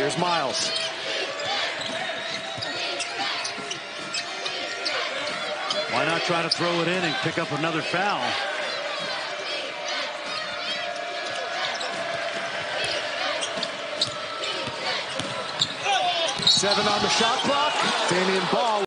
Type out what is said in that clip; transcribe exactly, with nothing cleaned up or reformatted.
Here's Miles. Why not try to throw it in and pick up another foul? Seven on the shot clock. Damian Ball.